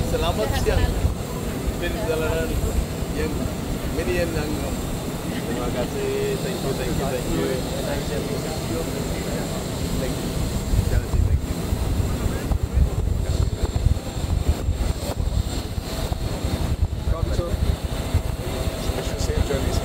Selamat siang dari perjalanan yang ini yang terima kasih, thank you. Thank you. Jangan sih, thank you. Come to special safe journeys.